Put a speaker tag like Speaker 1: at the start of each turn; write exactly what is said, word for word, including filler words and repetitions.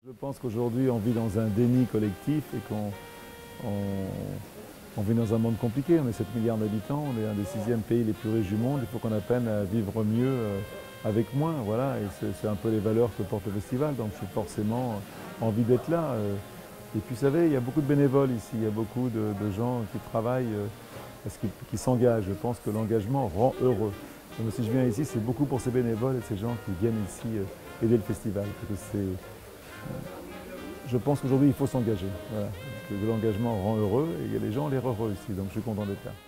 Speaker 1: Je pense qu'aujourd'hui on vit dans un déni collectif et qu'on on, on vit dans un monde compliqué. On est sept milliards d'habitants, on est un des sixièmes pays les plus riches du monde. Il faut qu'on apprenne à vivre mieux euh, avec moins. Voilà. Et c'est un peu les valeurs que porte le festival. Donc j'ai forcément envie d'être là. Et puis vous savez, il y a beaucoup de bénévoles ici, il y a beaucoup de, de gens qui travaillent, euh, parce qu'ils, qui s'engagent. Je pense que l'engagement rend heureux. Donc si je viens ici, c'est beaucoup pour ces bénévoles et ces gens qui viennent ici euh, aider le festival. Parce que c'est, je pense qu'aujourd'hui, il faut s'engager. Voilà. L'engagement rend heureux et les gens ont l'air heureux ici, donc je suis content d'être là.